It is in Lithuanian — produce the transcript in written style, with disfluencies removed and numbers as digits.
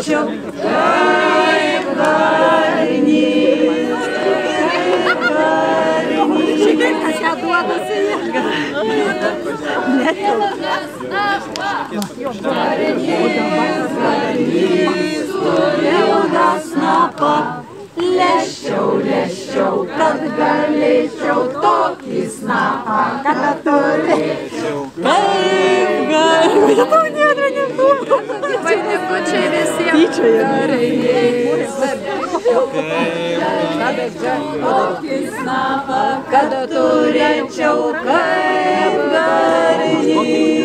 turėčiau, kaip garnys. Šiandien kas ją duodasi. Garnys turėjau tą snapą. Lėščiau, kad galėčiau tokį snapą, kada turėčiau. Kaip galima, ja tau nėra nebuvo. Vainikučiai visiems garnys. Tokį snapą, kada turėčiau, kaip garnys.